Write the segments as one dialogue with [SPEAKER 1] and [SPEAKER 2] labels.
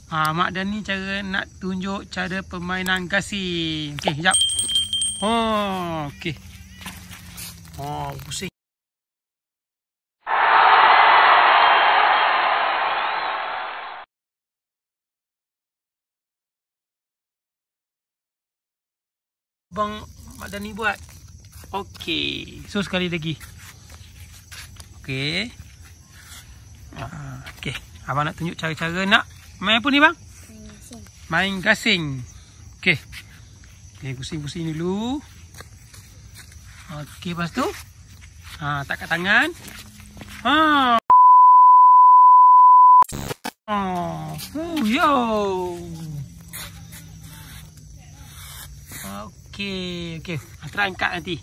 [SPEAKER 1] Mak Dan ni cara nak tunjuk cara permainan gasing. Okey, sekejap. Oh, okey. Oh, pusing. Bang Mak Dan ni buat. Okey. So sekali lagi. Okey. Okey. Abang nak tunjuk cara-cara nak main apa ni bang? Main gasing. Okey. Okey, pusing-pusing dulu. Okey, lepas tu tak kat tangan. Yo. Okey, okey. Try angkat nanti.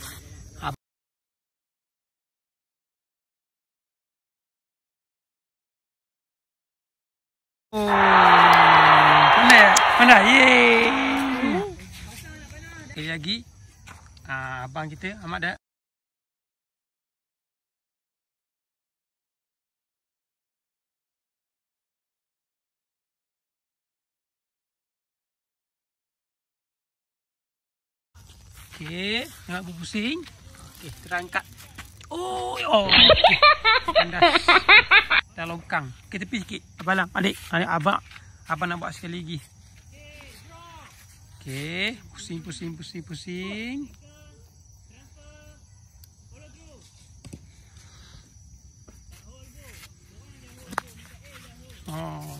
[SPEAKER 1] Oh, pandai, pandai. Yeay. Sekali lagi. Abang kita Ahmad dah. Okey, jangan berpusing. Okey, terangkat. Oh, okey. Pandai. Dah longkang. Okey, tepi sikit. Abang, adik. Abang nak buat sekali lagi. Okey, pusing. Oh.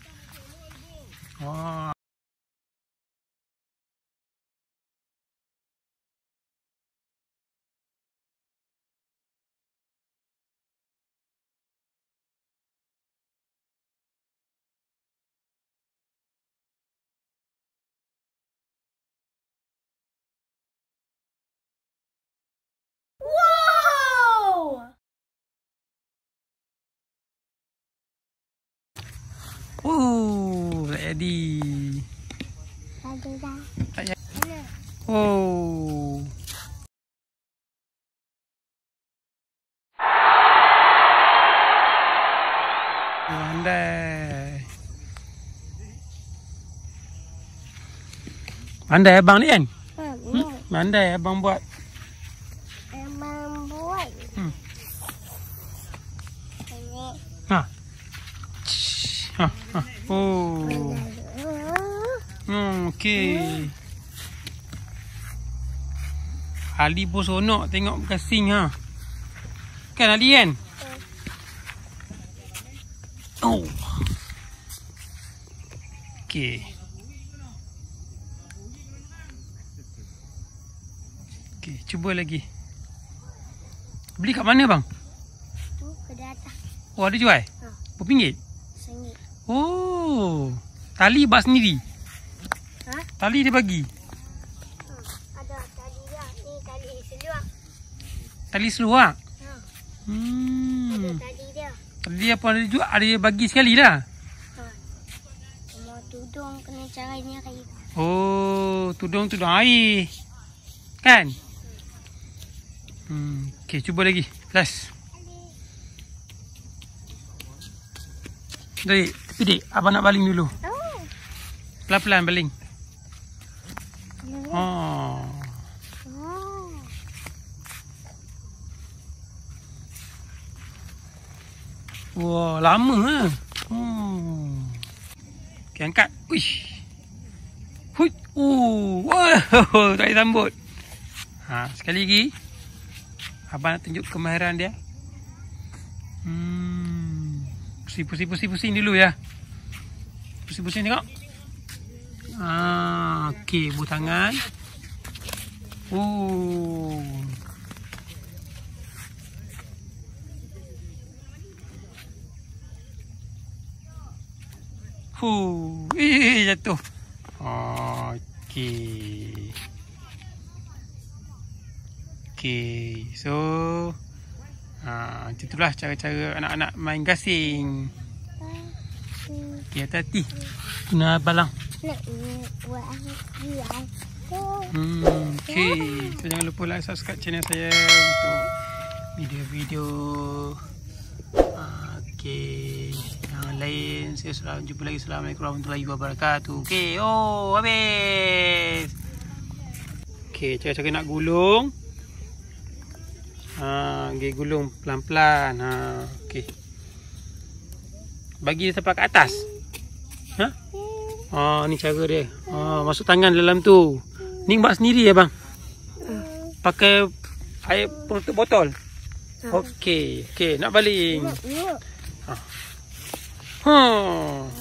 [SPEAKER 1] Ready. Tak jadi. Oh. Pandai. Pandai abang ni kan? Pandai abang buat. Oh. Okey. Ali pun sonok tengok gasing Kan Ali kan? Oh. Okey. Okey, cuba lagi. Beli kat mana bang?
[SPEAKER 2] Tu kedai atas.
[SPEAKER 1] Oh, ada jual? Berapa ringgit?
[SPEAKER 2] RM1.
[SPEAKER 1] Oh. Tali buat sendiri? Tali dia bagi?
[SPEAKER 2] Ada tali dia. Ni tali seluar.
[SPEAKER 1] Tali seluar?
[SPEAKER 2] Ada tali dia.
[SPEAKER 1] Tali dia pun ada juga. Ada dia bagi sekali dah?
[SPEAKER 2] Cuma tudung kena cara ni air.
[SPEAKER 1] Oh, tudung air. Kan? Okey, cuba lagi. Last. Dek, tepi dek. Abang nak baling dulu. Pelan-pelan baling. Wah, lama Okey, angkat. Uish. Hui. Wow, tak ada sambut. Sekali lagi. Abang nak tunjuk kemahiran dia. Pusing dulu ya. Pusing tengok. Okey, buh tangan. Jatuh. Okey. So macam itulah cara-cara anak-anak main gasing. Okey, hati-hati. Kena balang. Okey. So jangan lupa like, subscribe channel saya untuk video-video. Okey. lain. Saya selalu jumpa lagi. Assalamualaikum warahmatullahi wabarakatuh. Okey, oh habis. Okey, cara-cara nak gulung. Okey, gulung pelan-pelan. Okey. Bagi dia sampai ke atas. Ni cara dia. Masuk tangan dalam tu. Ni buat sendiri ya bang? Pakai air penutup botol. Okey, nak baling.